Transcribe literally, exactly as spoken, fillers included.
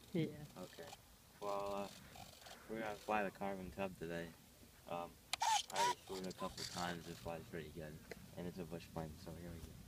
Yeah. Okay. Well, uh, we're gonna fly the Carbon Cub today. Um, I already flew it a couple times. It flies pretty good, and it's a bush plane, so here we go.